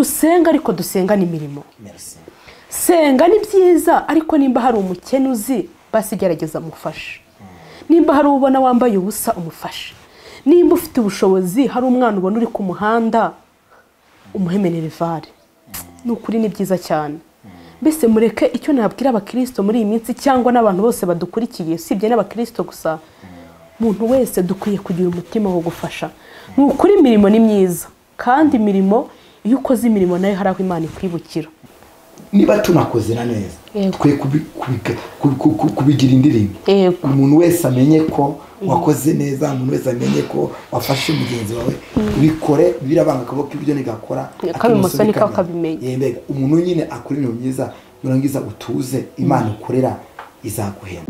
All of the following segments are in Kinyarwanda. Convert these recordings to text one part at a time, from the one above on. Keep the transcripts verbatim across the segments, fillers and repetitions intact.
dusenga ariko dusenga n'imirimo. Merci. Senga ni byiza ariko nimba hari umukene uzi basi gerageza mufashe. Nimba hari ubona wambaye ubusa umufashe. Nimba ufite ubushobozi hari umwana ubona uri ku muhanda umuhemenere vare. Nukuri ni byiza cyane. Mbese mureke icyo nabwira abakristo muri iyi minsi cyangwa n'abantu bose badukurikiye sibye n'abakristo gusa. Umuntu wese dukwiye kugira umutima wo gufasha. Nukuri imirimo ni myiza kandi imirimo iyo ukoze imirimo nayo hari aho Imana ikwibukira. Niba tunakoze na neza twe kubigira indirimbo. Umuntu wese amenye ko wakoze neza, umuntu wese amenye ko wafashe mugenzi wawe bikore birabanga akaboko ibyo nigakora akabimusoni kakabimenya. Yembega umuntu nyine akora ibintu byiza nurangiza utuze Imana ukorera izaguhemba.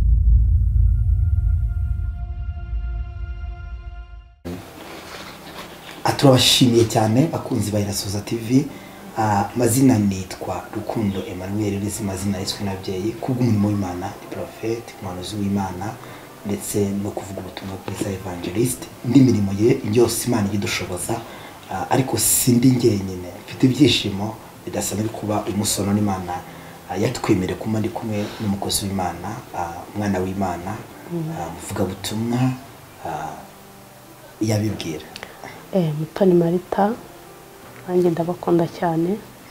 Aturabashimiye cyane akunzi ba Irasoza T V. Uh, mazina nitwa Rukundo Emmanuel rizi mazina yiswe nabyeyi kubw'umurimo w'Imana ni prophet umuhanuzi w'Imana ndetse no kuvuga ubutumwa bwiza evangelist ndi mirimo ye yose Imana idushoboza. Uh, ariko sindi ngenyine mfite ibyishimo bidasanzwe kuba umusono n'Imana uh, yatwemere kuma ndi kumwe n'umukozi w'Imana uh, umwana w'Imana muvuga uh, butumwa uh, yabibwira. Eh Mutoni Marita nanjye ndabakunda cyane.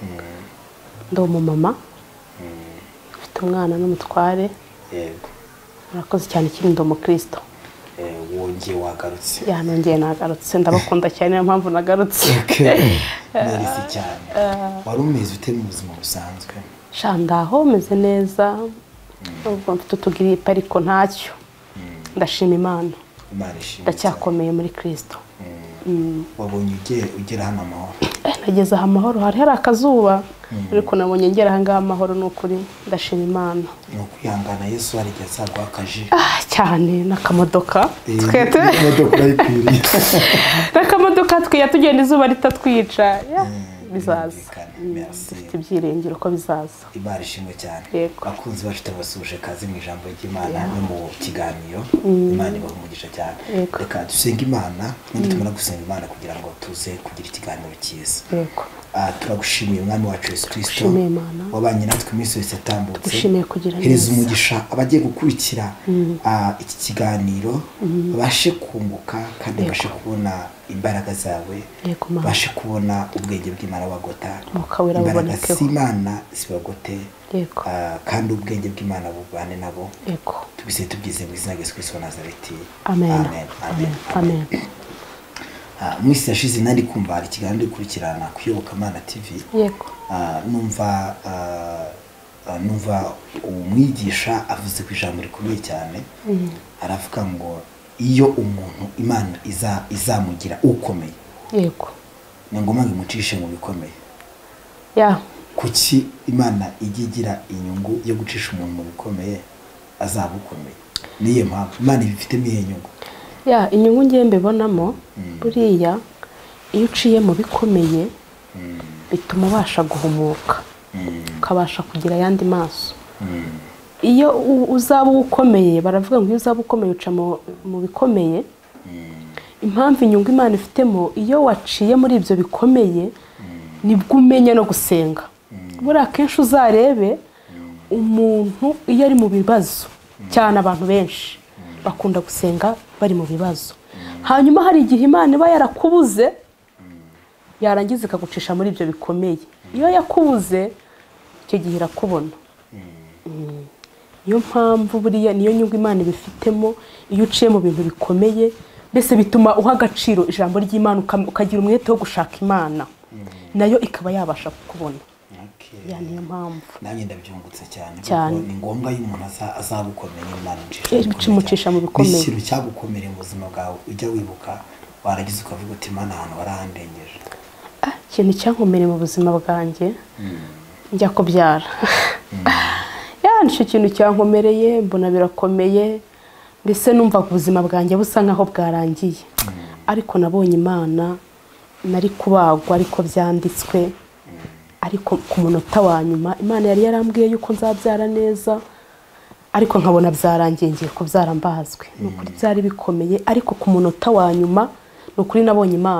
Ndo umumama ufite umwana n'umutware. Yego murakoze cyane kiri ndo mu Kristo. Eh wongeye wagarutse. Ya nongeye nagarutse ndabakunda cyane niyo mpamvu nagarutse. Nari cyane. Wari umeze ute mu buzima busanzwe? Shandaho meze neza. Ubwo mfite utugiripe ariko ntacyo. Ndashima Imana. Imana ishimwe. Ndacyakomeye muri Kristo. Wabonye ugera ugera hano amahoro? Nageze amahoro hari hari akazuba ariko nabonye ngera hanga amahoro n'ukuri ndashima Imana. No kwihangana Yesu ari cyazagwa akaje. Ah cyane nakamodoka. Twete imodoka yikwiriye. Nakamodoka twiya tugenda izuba ritatwica. Bizaza. Merci. Ibyiringiro ko bizaza. Imana ishimwe cyane. Bakunzi bacu tabasuje kazi mu ijambo ry'Imana no mu kiganiro. Imana ibaho umugisha cyane. Reka dusenga Imana nitumara gusenga Imana kugira ngo tuze kugira ikiganiro cyiza. Yego. Ah turagushimiye umwami wacu Yesu Kristo. Wabanye natwe iminsi yose tambutse. Dushimiye kugira neza. Hereza umugisha abagiye gukurikira ah iki kiganiro babashe kunguka kandi bashe kubona imbaraga zawe. Bashe kubona ubwenge bw'Imana bagota. Mukawera buboneke. Imana sibagote. Yego. Ah kandi ubwenge bw'Imana bubane nabo. Yego. Tubise tubyize mu izina rya Yesu Kristo Nazareti. Amen. Amen. Amen. Amen. Ah mwisi yashize nandi kumva ari kiganiro kurikirana kuyoboka Mana T V. Yego. Ah numva ah numva umwigisha avuze ku ijambo rikomeye cyane. Aravuga ngo iyo umuntu Imana iza izamugira ukomeye. Yego. Ni ngoma ngimucishe mu bikomeye. Ya. Kuki Imana igigira inyungu yo gucisha umuntu mu bikomeye azabukomeye? Niye mpamvu Imana ibifite miye nyungu. Ya inyungu ngiye mbibonamo buriya iyo uciye mu bikomeye bituma ubasha guhumuka ukabasha kugira yandi maso. Iyo uzaba ukomeye baravuga ngo iyo uzaba ukomeye uca mu bikomeye. Impamvu inyungu Imana ifitemo iyo waciye muri ibyo bikomeye nibwo umenya no gusenga. Buriya kenshi uzarebe umuntu iyo ari mu bibazo cyane abantu benshi bakunda gusenga bari mu bibazo. Hanyuma hari igihe Imana iba yarakubuze yarangiza ikagucisha muri ibyo bikomeye. Iyo yakubuze icyo gihe irakubona. Niyo mpamvu buriya niyo nyungu Imana ibifitemo iyo uciye mu bintu bikomeye mbese bituma uha agaciro ijambo ry'Imana ukagira umwete wo gushaka Imana nayo ikaba yabasha kukubona. Ya niyo mpamvu nanjye ndabyungutse cyane kuko ni ngombwa iyo umuntu azabukomeye Imana imucisha mu bikomeye. Ikintu cyagukomera mu buzima bwawe ujya wibuka waragize ukavuga uti Imana ahantu warahandengeje. Ah ikintu cyankomereye mu buzima bwanjye njya kubyara. Ya nicyo kintu cyankomereye mbona birakomeye mbese numva ubuzima bwanjye busa nkaho bwarangiye. Ariko nabonye Imana nari kubagwa ariko byanditswe. Ariko ku munota wa nyuma Imana yari yarambwiye yuko nzabyara neza ariko nkabona byarangiye ngiye kubyara mbazwe. Nukuri byari bikomeye ariko ku munota wa nyuma nukuri nabonye Imana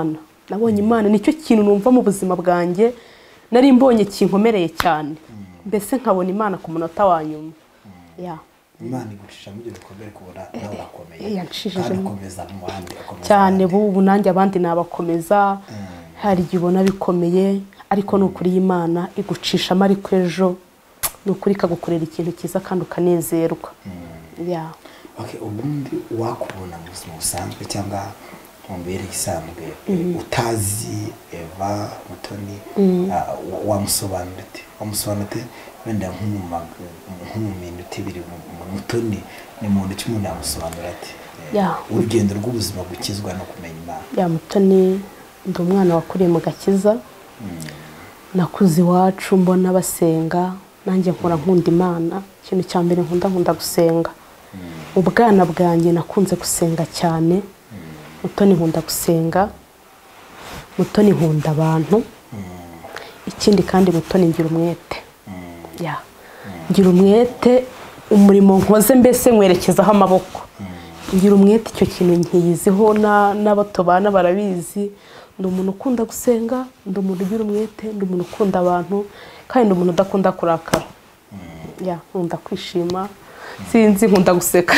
nabonye imana nicyo kintu numva mu buzima bwanjye nari mbonye kinkomereye cyane mbese nkabona imana ku munota wa nyuma ya imana igucisha mu byo bikomere kubona nawe urakomeye yanshishije kandi ukomeza mu bandi cyane bubu nanjye abandi nabakomeza hari igihe ubona bikomeye ariko ni ukuri y'imana igucishamo ariko ejo ni ukuri ikagukorera ikintu cyiza kandi ukanezerwa ya okay ubundi wakubona mu buzima busanzwe cyangwa mu mbere isanzwe utazi Eva Mutoni wamusobanura ati wamusobanura ati wenda nk'umumintu utibiri Mutoni ni muntu ki umuntu yamusobanura ati urugendo rw'ubuzima gukizwa no kumenya Imana ya Mutoni ndi umwana wakuriye mu gakiza nakuze iwacu mbona basenga nanjye nkora nkunda Imana ikintu cya mbere nkunda nkunda gusenga ubwana bwanjye nakunze gusenga cyane Mutoni nkunda gusenga Mutoni nkunda abantu ikindi kandi Mutoni ngira umwete ya ngira umwete umurimo nkoze mbese nkwerekezaho amaboko ngira umwete icyo kintu nkiyiziho n'abato bana barabizi ndi umuntu ukunda gusenga ndi umuntu ugira umwete ndi umuntu ukunda abantu kandi ndi umuntu udakunda kurakara ya nkunda kwishima sinzi nkunda guseka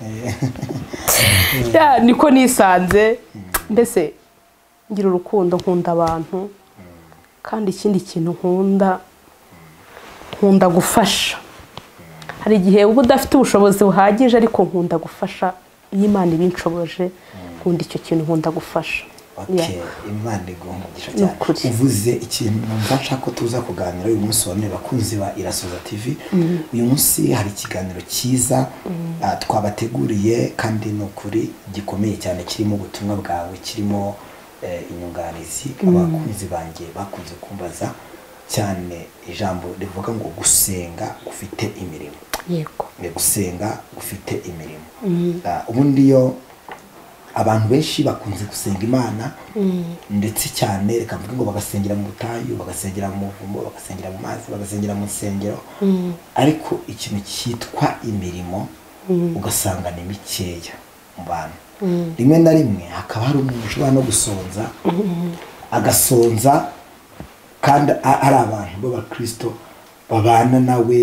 ya niko nisanze mbese ngira urukundo nkunda abantu kandi ikindi kintu nkunda nkunda gufasha hari igihe uba udafite ubushobozi buhagije ariko nkunda gufasha iyo Imana ibinshoboje nkunda icyo kintu nkunda gufasha okay Imana igomba cyane uvuze ikintu numva nshaka ko tuza kuganira uyu munsi wone bakunzi ba Irasoza T V uyu munsi hari ikiganiro cyiza twabateguriye kandi no kuri gikomeye cyane kirimo ubutumwa bwawe kirimo inyunganizi abakunzi banjye bakunze kumbaza cyane ijambo rivuga ngo gusenga ufite imirimo yego gusenga ufite imirimo ubundi yo abantu benshi bakunze gusenga Imana ndetse cyane reka mvuge ngo bagasengera mu butayu bagasengera mu muvumo bagasengera mu mazi bagasengera mu nsengero ariko ikintu cyitwa imirimo ugasanga ni mikeya mu bantu rimwe na rimwe hakaba hari umuntu ushobora no gusonza agasonza kandi ari abantu b'abakristo babana nawe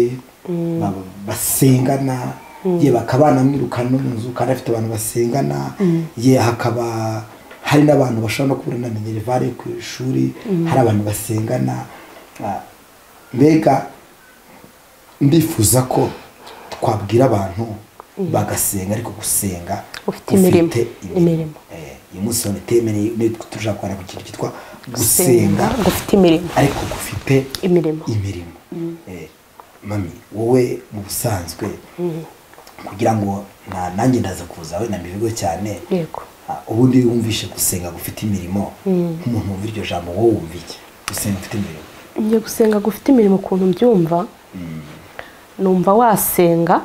basengana ye bakabana mwirukana no mu nzu kandi afite abantu basengana ye hakaba hari n'abantu bashobora no kubura na minerivare ku ishuri hari abantu basengana mbega ndifuza ko twabwira abantu bagasenga ariko gusenga ufite imirimo imirimo eh uyu munsi wone temene tuja kwana ku kintu cyitwa gusenga gufite imirimo ariko gufite imirimo imirimo eh mami wowe mu busanzwe kugira ngo nanjye ndaza kuza we na mibigo cyane yego ubundi wumvishe gusenga gufite imirimo nk'umuntu wumva iryo jambo wowe wumva iki gusenga gufite imirimo ngiye gusenga gufite imirimo ukuntu mbyumva numva wasenga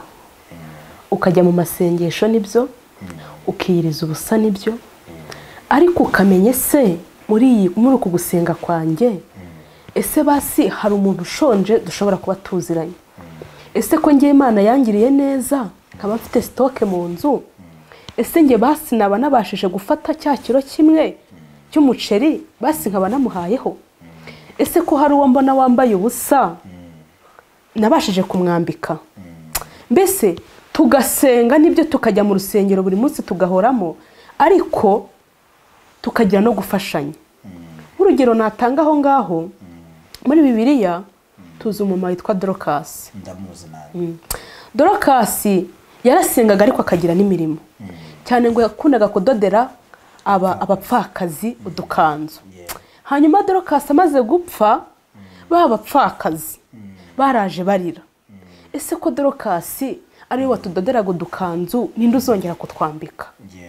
ukajya mu masengesho nibyo ukiriza ubusa nibyo ariko ukamenye se muri muri uku gusenga kwanjye ese basi hari umuntu ushonje dushobora kuba tuziranye ese ko ngiye Imana yangiriye neza nkaba mfite stock mu nzu ese ngiye basi naba nabashije gufata cya kiro kimwe cy'umuceri basi nkaba namuhayeho ese ko hari uwo mbona wambaye ubusa nabashije kumwambika mbese tugasenga nibyo tukajya mu rusengero buri munsi tugahoramo ariko tukagira no gufashanya urugero natanga aho ngaho muri Bibiliya tuzi umumama witwa Dorcas ndamuzi nawe Dorcas yarasengaga ariko akagira n'imirimo cyane ngo yakundaga kudodera aba abapfakazi udukanzu hanyuma Dorcas amaze gupfa ba bapfakazi baraje barira ese ko Dorcas ari we watudoderaga udukanzu ninde uzongera kutwambika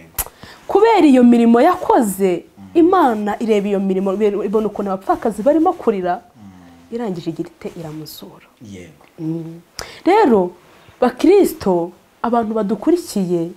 kubera iyo mirimo yakoze Imana ireba iyo mirimo ibona ukuntu abapfakazi barimo kurira irangije igirite iramuzura yego rero bakristo abantu badukurikiye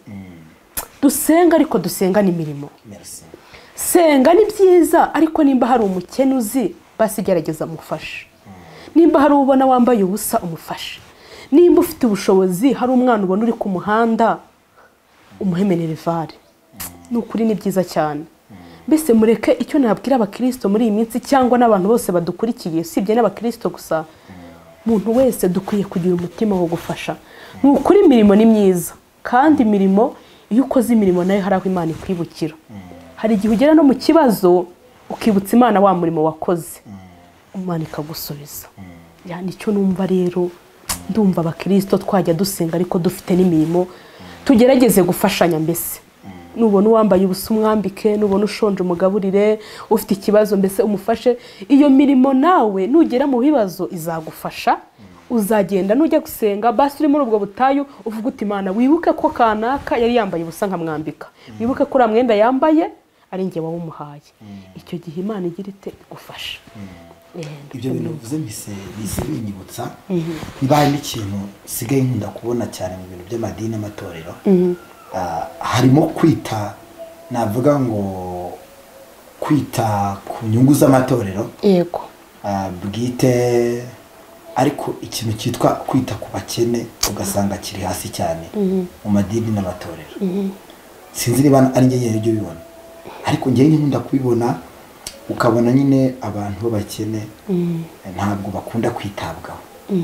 dusenga ariko dusenga n'imirimo merci senga ni byiza ariko nimba hari umukene uzi basigerageza mufashe nimba hari ubona wambaye ubusa umufashe nimba ufite ubushobozi hari umwana ubona uri ku muhanda umuhe minerivare n'ukuri ni byiza cyane mbese mureke icyo nabwira abakristo muri iyi minsi cyangwa n'abantu bose badukurikiye sibye n'abakristo gusa umuntu wese dukwiye kugira umutima wo gufasha. Ni ukuri imirimo ni myiza kandi imirimo iyo ukoze imirimo nayo hari aho Imana ikwibukira. Hari igihe ugera no mu kibazo ukibutsa Imana wa murimo wakoze Imana ikagusubiza. Yani icyo numva rero ndumva abakristo twajya dusenga ariko dufite n'imirimo tugerageze gufashanya. Mbese nubona uwambaye ubusa umwambike, nubona ushonje umugaburire, ufite ikibazo mbese umufashe. Iyo mirimo nawe nugera mu bibazo izagufasha, uzagenda nujya gusenga basi uri muri ubwo butayu uvuga uti Imana wibuke ko kanaka yari yambaye ubusa nkamwambika, wibuke ko ramwenda yambaye ari nge wawe umuhaye. Icyo gihe Imana igira ite igufasha. Ibyo bintu bivuze mise binyibutsa nibaye n'ikintu sigaye nkunda kubona cyane mu bintu by'amadini n'amatorero. Harimo kwita navuga ngo kwita ku nyungu z'amatorero yego bwite, ariko ikintu cyitwa kwita ku bakene ugasanga kiri hasi cyane mu madini n'amatorero. Sinzi niba ari nge nyine ibyo bibona, ariko nge nkunda kubibona ukabona nyine abantu b'abakene ntabwo bakunda kwitabwaho.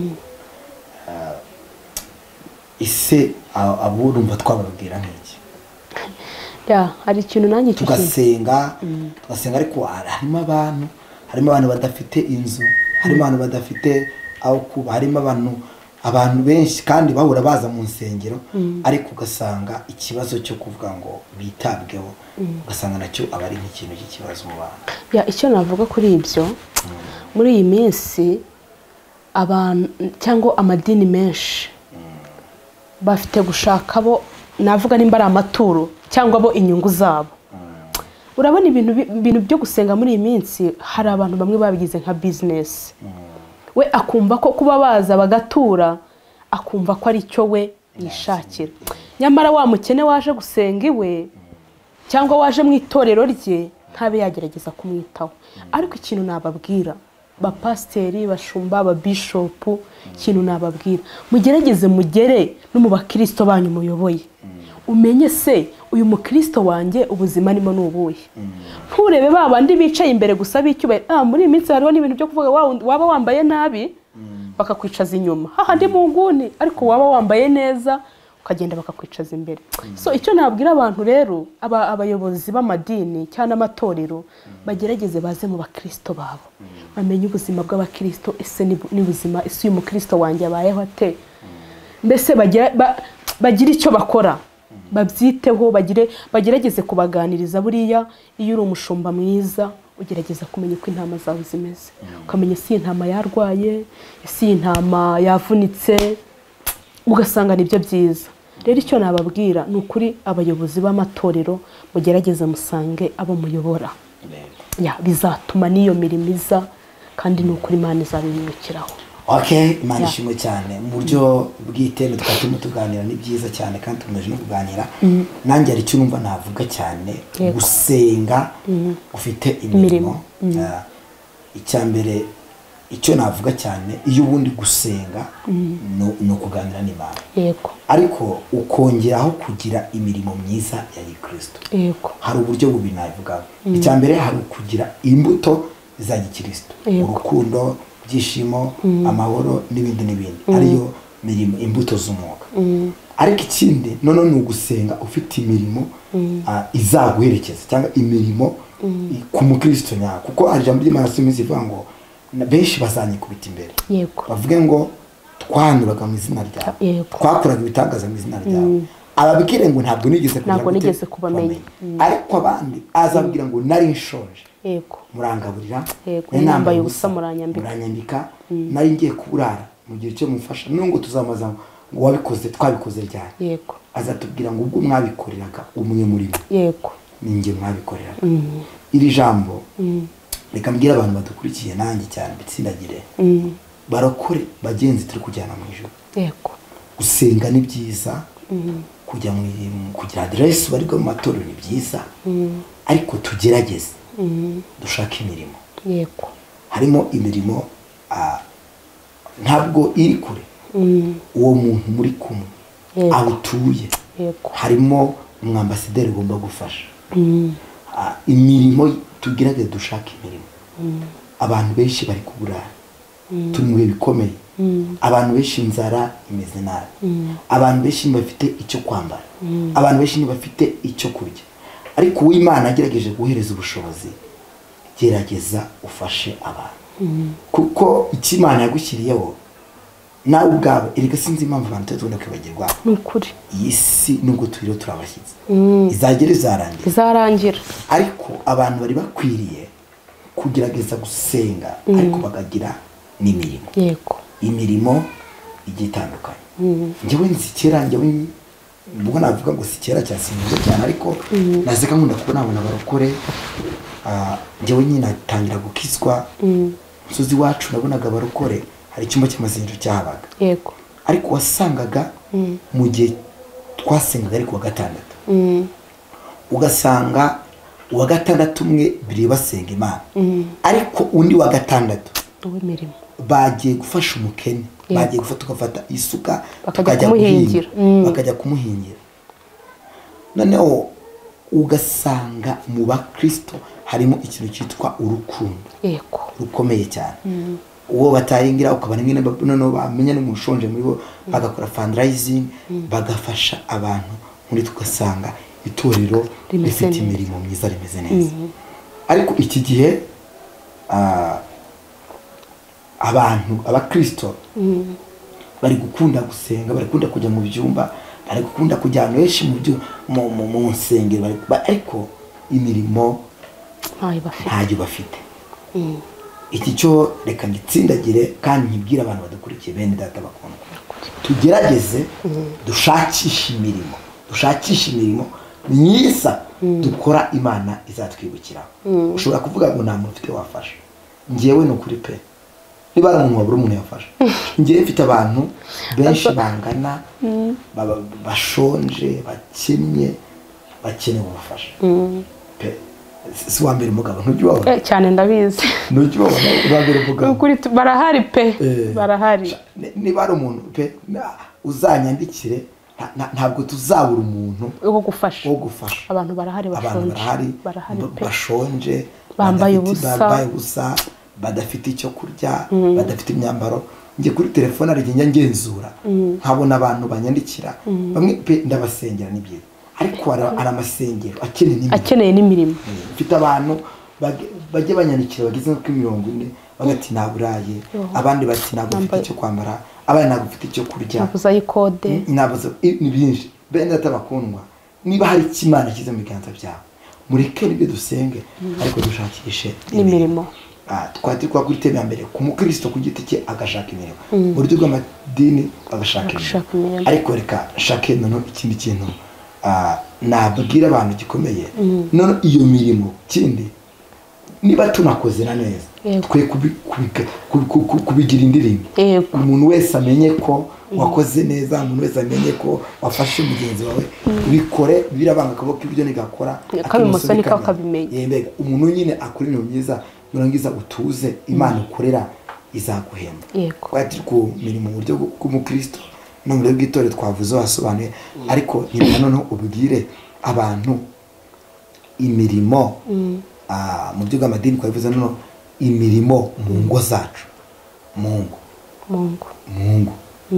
Ise abo urumva twababwira nk'iki? Ya hari ikintu nanjye cyo tugasenga tugasenga ariko harimo abantu harimo abantu badafite inzu, harimo abantu badafite aho kuba, harimo abantu abantu benshi kandi bahura baza mu nsengero ariko ugasanga ikibazo cyo kuvuga ngo bitabweho ugasanga nacyo aba ari nk'ikintu cy'ikibazo mu bantu. Ya icyo navuga kuri ibyo muri iyi minsi abantu cyangwa amadini menshi bafite gushaka bo navuga nimba ari amaturo cyangwa bo inyungu zabo. Urabona ibintu ibintu byo gusenga muri iyi minsi hari abantu bamwe babigize nka business. We akumva ko kuba baza bagatura akumva ko ari cyo we yishakira. Nyamara wa mukene waje gusenga iwe cyangwa waje mu itorero rye ntabe yagerageza kumwitaho. Ariko ikintu nababwira ba pasteri bashumba ba bishop, ikintu nababwira mugerageze mugere no mu bakristo banyu muyoboye, umenye se uyu mukristo wanjye ubuzima nimo nubuye. Nturebe babandi bicaye imbere gusa bicyubaye. Ah muri iminsi hariho n'ibintu byo kuvuga waba wambaye nabi bakakwicaza inyuma hahandi mu nguni, ariko waba wambaye neza ukagenda bakakwicaza imbere. So icyo nabwira abantu rero aba abayobozi b'amadini cyane amatorero bagerageze baze mu bakristo babo, bamenye ubuzima bw'abakristo. Ese ni buzima ese uyu mukristo wanjye abayeho ate, mbese bagira bagira icyo bakora babyiteho, bagire bagerageze kubaganiriza. Buriya iyo uri umushumba mwiza ugerageza kumenya uko intama zawe zimeze, ukamenya si intama yarwaye, si intama yavunitse, ugasanga nibyo byiza. Rero icyo nababwira ni ukuri abayobozi b'amatorero mugerageze musange abo muyobora, ya bizatuma niyo mirimo iza kandi ni ukuri Imana izabimukiraho. Okay, Imana ishimwe cyane mu buryo bw'iteme twatuma tuganira ni byiza cyane kandi tumeje no kuganira. Nanjye ari cyo numva navuga cyane gusenga ufite imirimo. Icyambere icyo navuga cyane iyo ubundi gusenga no kuganira n'Imana. Yego. Ariko ukongeraho kugira imirimo myiza ya Kristo. Yego. Hari uburyo bubi navuga. Icyambere hari kugira imbuto za Kristo. Urukundo, byishimo, amahoro n'ibindi n'ibindi. Ariyo mirimo imbuto z'umwuka. Ariko ikindi none ni ugusenga ufite imirimo izaguherekeza cyangwa imirimo ku mukristo nya, kuko hari jambo ry'Imana simizi ivuga ngo benshi bazanye kubita imbere. Yego. Bavuge ngo twanuraga mu izina ryawe, twakoraga ibitangaza mu izina ryawe. Ababwire ngo ntabwo nigeze ntabwo nigeze kubamenya. Ariko abandi azabwira ngo nari nshonje. Yego. Murangaburira. Yego. Nambaye ubusa muranyambika. Muranyambika. Nari ngiye kuburara mu gihe cyo mufasha nungo tuzamaza ngo wabikoze twabikoze ryane. Yego. Azatubwira ngo ubwo mwabikoreraga umwe muri bo. Yego. Ninge mwabikoreraga. Iri jambo reka mbwira abantu badukurikiye nanjye cyane bitsindagire. Barokore bagenzi turi kujyana mu ijuru. Yego. Gusenga ni byiza. Kujya mu kugira adresse bari mu matorero ni byiza. Ariko tugerageze dushaka imirimo. Yego. Harimo imirimo ntabwo iri kure. Uwo muntu muri kumwe aho utuye harimo umwambasaderi ugomba gufasha. ah, imirimo tugerageze dushaka imirimo abantu benshi bari kuburara turi mu bihe bikomeye abantu benshi inzara imeze nabi abantu benshi bafite icyo kwambara abantu benshi bafite icyo kurya ariko uw'Imana agerageje guhereza ubushobozi gerageza ufashe abantu kuko icyo Imana yagushyiriyeho nawe ubwawe erega sinzi impamvu abantu tugomba kwibagirwa n'ukuri iyi si nubwo turiro turabashyize izagera izarangira izarangira ariko abantu bari bakwiriye kugerageza gusenga ariko bakagira n'imirimo yego imirimo igiye itandukanye njyewe nzi kera njyewe ubwo navuga ngo si kera cyane sinzi cyane ariko nazeka nkunda kubona abana barokore njyewe nyine natangira gukizwa musozi wacu nabonaga barokore hari icyumba cy'amazinjiro cyahabaga yego ariko wasangaga mu gihe twasengaga ariko wa gatandatu ugasanga uwa gatandatu umwe biri basenga Imana ariko undi wa gatandatu uw'imirimo bagiye gufasha umukene bagiye gufata ugafata isuka bakajya kumuhingira bakajya kumuhingira noneho ugasanga mu bakristo harimo ikintu cyitwa urukundo yego rukomeye cyane uwo batahingira ukabana nyine noneho bamenya no mushonje muri bo bagakora fundraising bagafasha abantu muri tugasanga itorero rifite imirimo myiza rimeze neza ariko iki gihe abantu abakristo bari gukunda gusenga bari gukunda kujya mu byumba bari gukunda kujya ahantu henshi mu mu nsengero ariko imirimo ntayo bafite iki cyo reka ngitsindagire kandi nkibwira abantu badukurikiye bene data bakunda tugerageze dushakisha imirimo dushakisha imirimo myiza dukora Imana izatwibukiraho ushobora kuvuga ngo nta muntu ufite wafasha njyewe ni ukuri pe niba ari umuntu wabura umuntu yafasha njyewe mfite abantu benshi bangana bashonje bakennye bakeneye ubufasha pe si wa mbere umugabo ntujya ubabona cyane ndabizi ntujya ubabona wa mbere umugabo ukuri barahari pe barahari niba ari umuntu pe uzanyandikire ntabwo tuzabura umuntu wo gufasha wo gufasha abantu barahari bashonje barahari bashonje bambaye ubusa bambaye ubusa badafite icyo kurya badafite imyambaro ngiye kuri telefone ari njya ngenzura nkabona abantu banyandikira bamwe pe ndabasengera n'ibyiza ariko ara amasengero akeneye n'imirimo akeneye n'imirimo mfite abantu bajye banyandikira bageze ku mirongo ine bagati naburaye abandi bati ntabwo mfite icyo kwambara abana ntabwo mfite icyo kurya nabuza ikode nabuza ni byinshi bene atabakundwa niba hari ikimana kize mu biganza byawe mureke nibyo dusenge ariko dushakishe n'imirimo twati kwa kuri teme mbere ku mukristo ku giti cye agashaka imirimo mu buryo bw'amadini agashaka imirimo ariko reka shake none ikindi kintu nabwira abantu gikomeye none iyo mirimo kindi niba tunakoze na neza twe kubigira indirimbo umuntu wese amenye ko wakoze neza umuntu wese amenye ko wafashe mugenzi wawe bikore birabanga akaboko ibyo nigakora akabimusoni kakabimenya yembega umuntu nyine akora ibintu byiza nurangiza utuze Imana ukorera izaguhemba kwati ku mirimo mu buryo bw'umukristo no mu buryo bw'itore twavuze wasobanuye ariko niba noneho ubwire abantu imirimo ah mu buryo bw'amadini kwavuze noneho imirimo mu ngo zacu mungu mungu mungu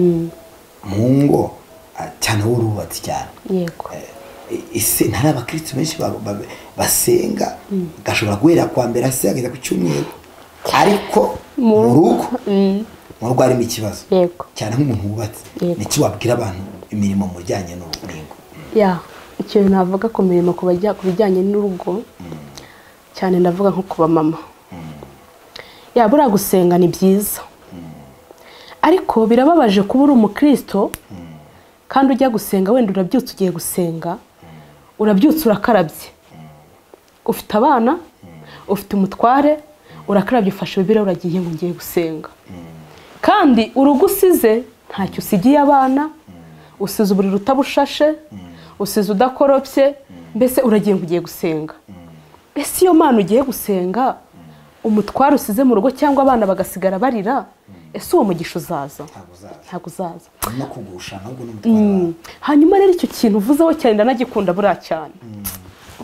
mungu cyane urubatse cyane yego ise ntari abakristo benshi basenga gashobora guhera kwa mbere ase ageza ku cyumweru ariko mu rugo mu rugo harimo ikibazo cyane nk'umuntu wubatse niki wabwira abantu imirimo mu bijyanye n'urugo ya ikintu navuga ku mirimo ku bijyanye n'urugo cyane ndavuga nko kuba mama ya bura gusenga ni byiza ariko birababaje kuba uri umukristo kandi ujya gusenga wenda urabyutse ugiye gusenga urabyutse urakarabye ufite abana ufite umutware urakarabye ufashe bibiri uragiye ngo ngiye gusenga kandi urugo usize ntacyo usigiye abana usize uburiri utabushashe usize udakoropye mbese uragiye ngo ugiye gusenga ese iyo mana ugiye gusenga umutware usize mu rugo cyangwa abana bagasigara barira ese uwo mugisha uzaza ntabwo uzaza no kugusha ntabwo n'umutware hanyuma rero icyo kintu uvuzeho cyane ndanagikunda buriya cyane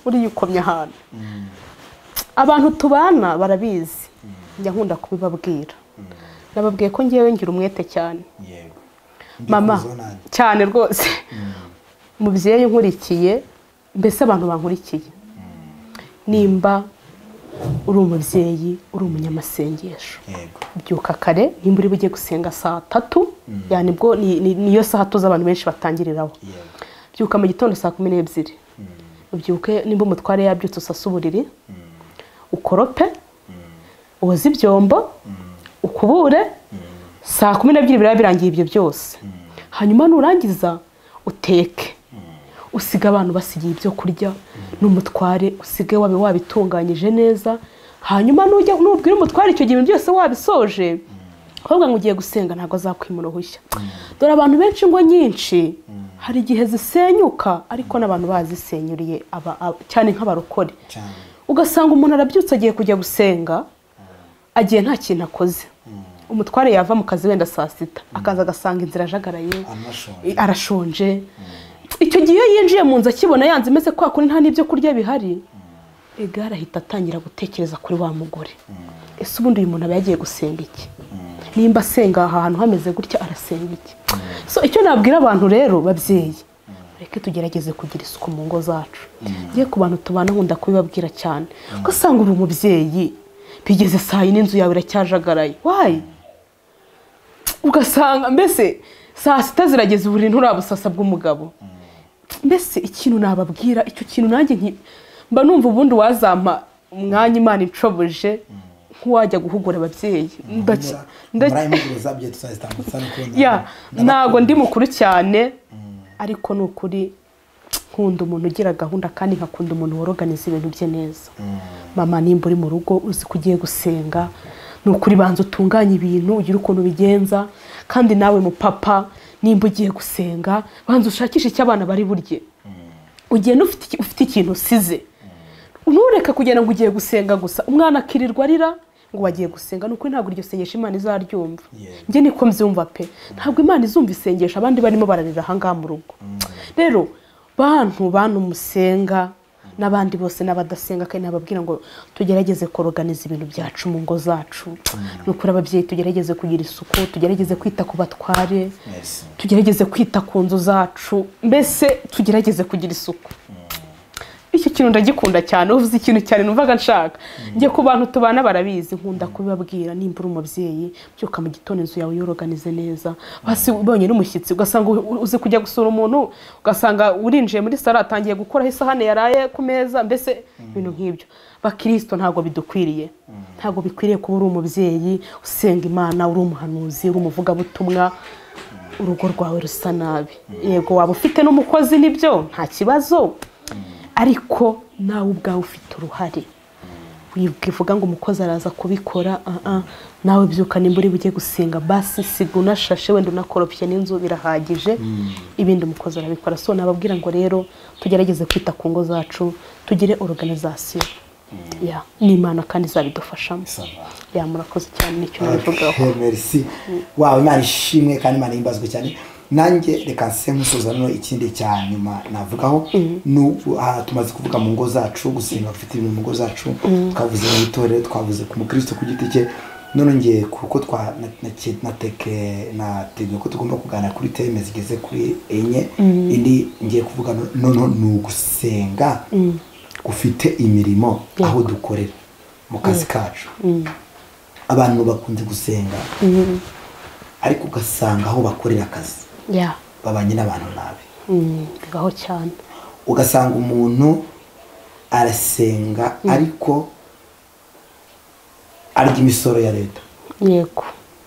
uriya ukomye ahantu abantu tubana barabizi njya nkunda kubibabwira nababwiye ko ngewe ngira umwete cyane mama cyane rwose umubyeyi nkurikiye mbese abantu bankurikiye nimba uri umubyeyi uri umunyamasengesho byuka kare nimba uri bujye gusenga saa tatu yani bwo niyo saa tatu z'abantu benshi batangiriraho byuka mu gitondo saa kumi n'ebyiri ubyuke nimba umutware yabyutse usasa uburiri ukorope woze ibyombo ukubure saa kumi n'ebyiri biraba birangiye ibyo byose hanyuma nurangiza uteke usiga abantu basigiye ibyo kurya n'umutware usige wabe wabitunganyije neza hanyuma nujya nubwira umutware icyo gihe byose wabisoje ahubwo ngo ugiye gusenga ntabwo azakwimura uruhushya dore abantu benshi ngo nyinshi hari igihe zisenyuka ariko n'abantu bazisenyuriye cyane nk'abarokore ugasanga umuntu arabyutse agiye kujya gusenga agiye nta kintu akoze umutware yava mu kazi wenda saa sita akaza agasanga inzira ajagaraye arashonje icyo gihe yinjiye mu nzu akibona yanze imeze kwa kuri nta n'ibyo kurya bihari egara ahita atangira gutekereza kuri wa mugore ese ubundi uyu muntu aba yagiye gusenga iki nimba asenga ahantu hameze gutya arasenga iki so icyo nabwira abantu rero babyeyi reke tugerageze kugira isuku mu ngo zacu ngiye ku bantu tubana nkunda kubibabwira cyane ko usanga uri umubyeyi bigeze saa yine inzu yawe iracyajagaraye wayi ugasanga mbese saa sita zirageze uburiri nturabusasa bw'umugabo mbese ikintu nababwira icyo kintu nanjye mba numva ubundi wazampa umwanya Imana inshoboje nk'uwajya guhugura ababyeyi ntabwo ndi mukuru cyane ariko ni ukuri nkunda umuntu ugira gahunda kandi nkakunda umuntu woroganiza ibintu bye neza mama nimba uri mu rugo uzi ko ugiye gusenga ni ukuri banza utunganye ibintu ugira ukuntu bigenza kandi nawe mu papa nimba ugiye gusenga banza ushakishe icyo abana bari burye ugenda ufite ikintu usize ntureka kugenda ngo ugiye gusenga gusa umwana akirirwa arira ngo wagiye gusenga nuko ntabwo iryo sengesho Imana izaryumva njye niko mbyumva pe ntabwo Imana izumva isengesho abandi barimo bararira ahangaha mu rugo rero bantu bantu musenga n'abandi bose n'abadasenga kandi nababwira ngo tugerageze koroganiza ibintu byacu mu ngo zacu nukuri ababyeyi tugerageze kugira isuku tugerageze kwita ku batware tugerageze kwita ku nzu zacu mbese tugerageze kugira isuku icyo kintu ndagikunda cyane uvuze ikintu cyane numvaga nshaka ngiye ku bantu tubana barabizi nkunda kubibabwira nimba uri umubyeyi byuka mu gitondo inzu yawe yoroganize neza hasi ubonye n'umushyitsi ugasanga uzi kujya gusura umuntu ugasanga urinjiye muri sala atangiye gukoraho isahane yaraye ku meza mbese ibintu nk'ibyo bakristo ntabwo bidukwiriye ntabwo bikwiriye kuba uri umubyeyi usenga Imana uri umuhanuzi uri umuvugabutumwa urugo rwawe rusa nabi yego waba ufite n'umukozi nibyo nta kibazo ariko nawe ubwawe ufite uruhare wivuga ngo umukozi araza kubikora nawe byuka nimba uri bujye gusenga basi siga unashashe wenda unakoropye n'inzu birahagije ibindi umukozi arabikora so nababwira ngo rero tugerageze kwita ku ngo zacu tugire organization ya n'Imana kandi zabidufashamo ya murakoze cyane nicyo nabivugaho merci wawe Imana ishimwe kandi Imana imbazwe cyane nanjye reka nse musoza no ikindi cya nyuma navugaho tumaze kuvuga mu ngo zacu gusenga ufite ibintu mu ngo zacu twavuze mu itorero twavuze ku mukristo ku giti cye none ngiye kuko twa nateke natege ko tugomba kuganira kuri teme zigeze kuri enye indi ngiye kuvuga none ni ugusenga ufite imirimo aho dukorera mu kazi kacu abantu bakunze gusenga ariko ugasanga aho bakorera akazi ya babanye n'abantu nabi bigaho cyane ugasanga umuntu arasenga ariko arya imisoro ya leta yego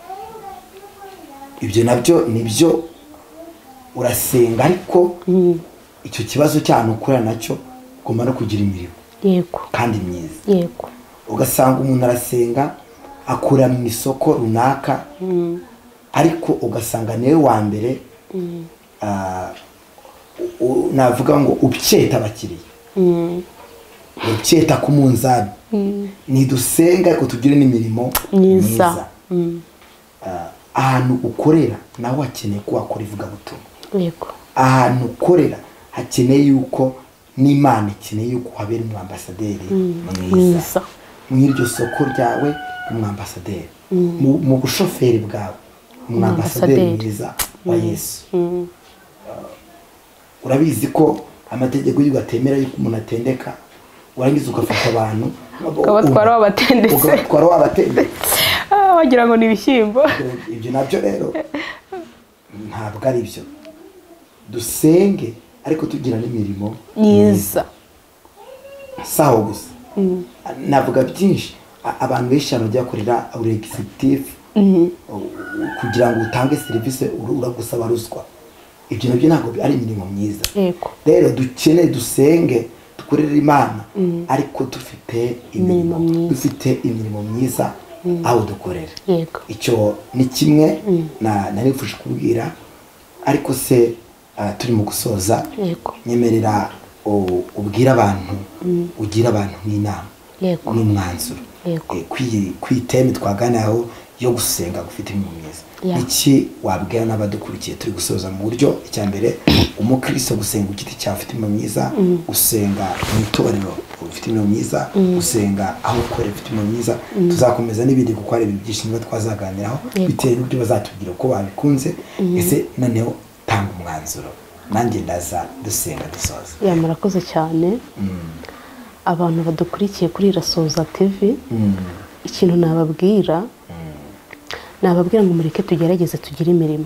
ibyo nabyo nibyo urasenga ariko icyo kibazo cyane ukora nacyo ugomba no kugira imirimo yego kandi myiza yego ugasanga umuntu arasenga akura mu isoko runaka ariko ugasanga niwe wa mbere navuga ngo ubyeta abakiriya ubyeta ku munzani nidusenga ariko tugire n'imirimo myiza ahantu ukorera nawe hakeneye ko wakora ivugabutumwa yego ahantu ukorera hakeneye yuko n'Imana ikeneye yuko habera umwambasaderi mwiza mu iryo soko ryawe, umwambasaderi mu bushoferi bwawe, umwambasaderi mwiza wa Yesu. Urabizi ko amategeko y'u atemera yuko umuntu atendeka, warangiza ugafata abantu ukabatwara wabatendetse ukabatwara wabatendetse wagira ngo ni ibishyimbo. Ibyo nabyo rero ntabwo ari byo. Dusenge ariko tugira n'imirimo myiza, saho gusa. Navuga byinshi, abantu benshi bajya kurira uri executive kugira ngo utange serivisi uragusaba ruswa. Ibyo nabyo ntabwo ari imirimo myiza. Rero dukeneye dusenge dukorera Imana ariko dufite imirimo dufite imirimo myiza aho dukorera. Icyo ni kimwe na narifuje kubwira, ariko se turi mu gusoza, nyemerera ubwira abantu ugira abantu n'inama n'umwanzuro kwiteme twaganaho yo gusenga gufite imirimo myiza. Iki wabwira n'abadukurikiye turi gusoza mu buryo icya mbere, umukristo gusenga ugiti cyawe ufite imirimo myiza, usenga mu itorero ufite imirimo myiza, usenga aho ukorera ufite imirimo myiza. Tuzakomeza n'ibindi kuko hari ibintu byinshi niba twazaganiraho bitewe n'uburyo bazatubwira uko babikunze. Ese noneho tanga umwanzuro, nanjye ndaza dusenga dusoza. Ya murakoze cyane abantu badukurikiye kuri Irasoza T V. Ikintu nababwira nababwira ngo mureke tugerageze tugire imirimo.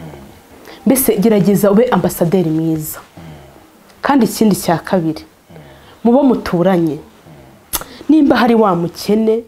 Mbese gerageza ube ambasaderi mwiza. Kandi ikindi cya kabiri, mubo muturanye, nimba hari wa mukene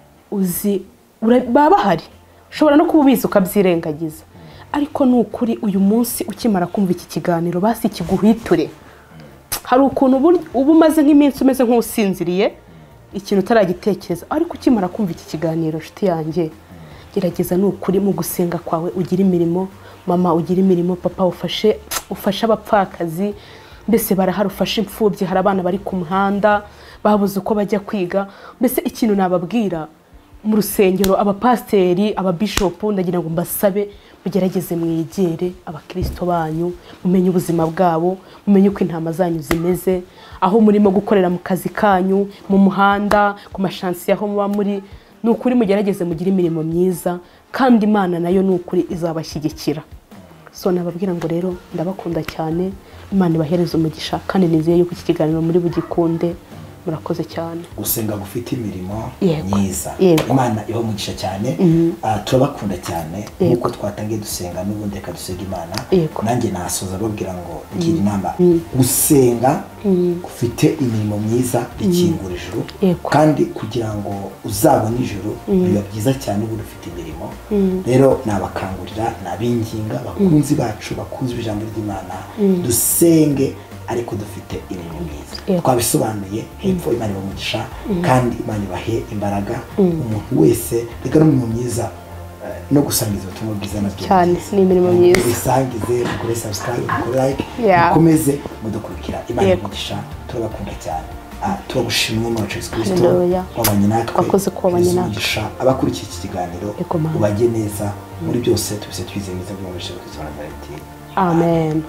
uzi baba hari, ushobora no kuba ubizi ukabyirengagiza, ariko ni ukuri uyu munsi ukimara kumva iki kiganiro basi kiguhiture. Hari ukuntu uba umaze nk'iminsi umeze nk'usinziriye ikintu utaragitekereza, ariko ukimara kumva iki kiganiro nshuti yanjye, gerageza ni ukuri mu gusenga kwawe ugira imirimo. Mama ugira imirimo, papa ufashe ufasha abapfakazi, mbese barahari ufashe imfubyi, hari abana bari ku muhanda babuze uko bajya kwiga. Mbese ikintu nababwira mu rusengero, abapasteri, ababishopu, ndagira ngo mbasabe mugerageze mwegere abakristo banyu, mumenye ubuzima bwabo, mumenye uko intama zanyu zimeze, aho murimo gukorera mu kazi kanyu, mu muhanda, ku mashansi aho muba muri. Ni ukuri mugerageze mugire imirimo myiza, kandi Imana nayo ni ukuri izabashyigikira. So nababwira ngo rero ndabakunda cyane, Imana ibahereze umugisha, kandi nizeye yuko iki kiganiro muri bugikunde. Murakoze cyane. Gusenga gufite imirimo myiza, Imana iho umugisha cyane. Turabakunda cyane nkuko twatangiye dusenga, n'ubundi reka dusenga Imana. Nanjye nasoza babwira ngo ngira inama, gusenga gufite imirimo myiza bikingura ijuru, kandi kugira ngo uzabone ijuru biba byiza cyane ubu ufite imirimo. Rero nabakangurira, nabinginga bakunzi bacu bakunze ijambo ry'Imana, dusenge ariko dufite imirimo myiza. Twabisobanuye hepfo, Imana ibamugisha kandi Imana ibahe imbaraga. Umuntu wese reka n'umuntu mwiza no gusangiza ubutumwa bwiza nabyo cyane ni imirimo myiza. Bisangize, mukore subscribe, mukore like, mukomeze mudukurikira. Imana ibamugisha, turabakunda cyane. Turagushimwe mu Yesu Kristo wabanye natwe, wakoze ko wabanye natwe. Abakurikiye iki kiganiro ubajye neza muri byose, tubise twizeye neza mu Yesu Kristo. Amen.